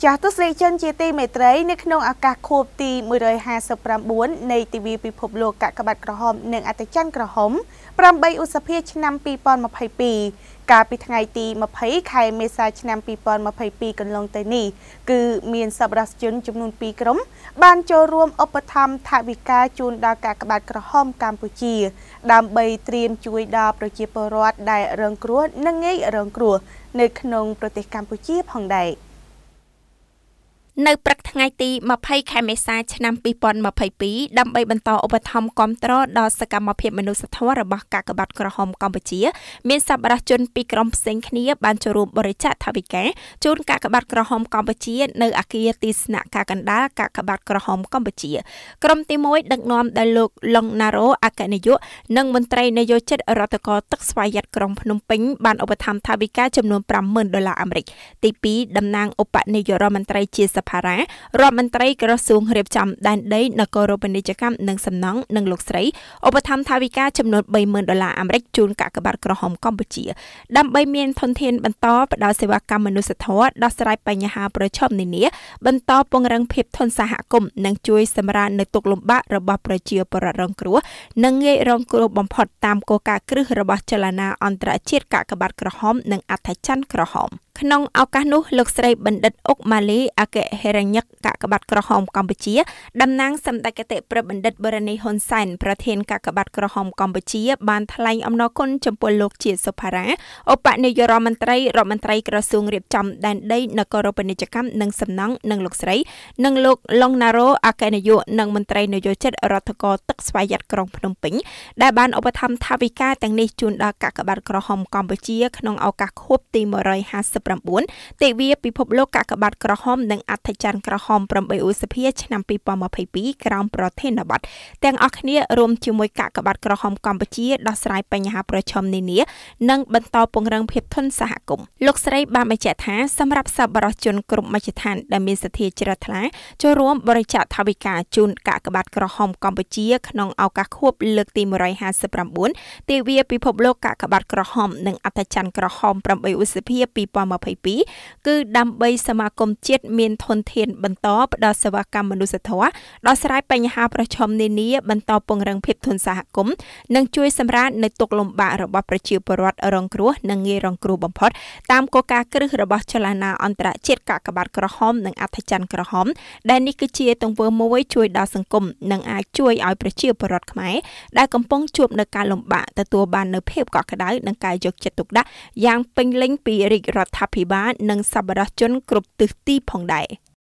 ចាស់ទស្សនិកជនជាទីមេត្រីនៅក្នុងឱកាសខួបទី159នៃទិវាពិភពលោកកាកបាទក្រហមនិងអត្តច័ន្ទក្រហម8ឧសភាឆ្នាំ2022កាលពីថ្ងៃទី20ខែមេសាឆ្នាំ2022កន្លងទៅនេះគឺមានសប្បុរសជនចំនួន2ក្រុមបានចូលរួមឧបត្ថម្ភថវិកាជូនដល់កាកបាទក្រហមកម្ពុជាដើម្បីត្រៀមជួយដល់ប្រជាពលរដ្ឋដែលរងគ្រោះនិងងាយរងគ្រោះនៅក្នុងប្រទេសកម្ពុជាផងដែរនៅព្រឹកថ្ងៃទី20ខែមេសាឆ្នាំ2022ដើម្បីបន្តឧបត្ថម្ភគាំទ្រដល់សកម្មភាពមនុស្សធម៌របស់កាកបាទក្រហមកម្ពុជាមានសប្បុរសជនពីរក្រុមផ្សេងគ្នាបានចូលរួមបរិច្ចាគថវិកាជូនកាកបាទក្រហមកម្ពុជានៅអគារទីស្នាក់ការកណ្ដាលកាកបាទក្រហមកម្ពុជាក្រុមទី1ដឹកនាំដោយលោកឡុងណារ៉ូអគ្គនាយកនិងមន្ត្រីនយោជិតរដ្ឋកោទឹកស្វយ័តក្រុងភ្នំពេញបានឧបត្ថម្ភថវិកាចំនួន$50,000អាមេរិកទី2តំណាងឧបនាយករដ្ឋមន្ត្រីជាសភារារដ្ឋមន្ត្រីក្រសួងរៀបចំដែនដីនគរពាណិជ្ជកម្មនិងសំណង់និងលោកស្រីឧបត្ថម្ភថវិកាចំនួន$30,000អាមេរិកជូនកាកបាទក្រហមកម្ពុជាដើម្បីមានធនធានបន្តផ្តល់សេវាកម្មមនុស្សធម៌ដោះស្រាយបញ្ហាប្រឈមនានាបន្តពង្រឹងភាពធន់សហគមន៍និងជួយសម្រាលនៅទុក្ខលំបាករបស់ប្រជាពលរដ្ឋរងគ្រោះនិងងាយរងគ្រោះបំផុតតាមគោលការណ៍គ្រឹះរបស់ចលនាអន្តរជាតិកាកបាទក្រហមនិងអត្តច័ន្ទក្រហមក្នុងឱកាសនោះលោកស្រីបណ្ឌិតអុកម៉ាលីអគ្គហេរញ្ញិកកាកបាទក្រហមកម្ពុជាតំណាងសម្ដេចគតិព្រះបណ្ឌិតបរនីហ៊ុនសែនប្រធានកាកបាទក្រហមកម្ពុជាបានថ្លែងអំណរគុណចំពោះលោកជាសុផារ៉ាឧបនាយករដ្ឋមន្ត្រីក្រសួងរៀបចំដែនដីនគរពាណិជ្ជកម្មនិងសំណង់និងលោកស្រីនិងលោកឡុងណារ៉ូអគ្គនាយកនិងមន្ត្រីនយោជិតរដ្ឋកោទឹកស្វយ័តក្រុងភ្នំពេញដែលបានឧបត្ថម្ភថវិកាទាំងនេះជូនដល់កាកបាទក្រហមកម្ពុជាក្នុងឱកាសខួបទី159ទិវាពិភពលោកកាកបាទក្រហមនិងអត្តច័ន្ទក្រហម8ឧសភាឆ្នាំ2022ក្រោមប្រធានបទទាំងអស់គ្នារួមជាមួយកាកបាទក្រហមកម្ពុជាដោះស្រាយបញ្ហាប្រឈមនានានិងបន្តពង្រឹងភាពធន់សហគមន៍លោកស្រីបានបញ្ជាក់ថាសម្រាប់សប្បុរសជនគ្រប់មជ្ឈដ្ឋានដែលមានសទ្ធាជ្រះថ្លាចូលរួមបរិច្ចាគថវិកាជូនកាកបាទក្រហមកម្ពុជាក្នុងឱកាសខួបលើកទី159ទិវាពិភពលោកកាកបាទក្រហមនិងអត្តច័ន្ទក្រហម8ឧសភា2022គឺដើម្បីសមាគមជាតិមានធនធានបន្តផ្ដល់សេវាកម្មមនុស្សធម៌ដោះស្រាយបញ្ហាប្រឈមនានាបន្តពង្រឹងភាពធន់សហគមន៍និងជួយសម្រាលនៅទុក្ខលំបាករបស់ប្រជាពលរដ្ឋរងគ្រោះនិងងាយរងគ្រោះបំផុតតាមគោលការណ៍គ្រឹះរបស់ចលនាអន្តរជាតិកាកបាទក្រហមនិងអត្តច័ន្ទក្រហមដែលនេះគឺជាទង្វើមួយជួយដល់សង្គមនិងអាចជួយឲ្យប្រជាពលរដ្ឋខ្មែរដែលកំពុងជួបនៅការលំបាកទទួលបាននូវភាពកក់ក្ដៅនិងការយកចិត្តទុកដាក់យ៉ាងពេញលេញពីរាជរដ្ឋាភិបាលនិងសប្បុរសជនគ្រប់ទិសទីផងដែរ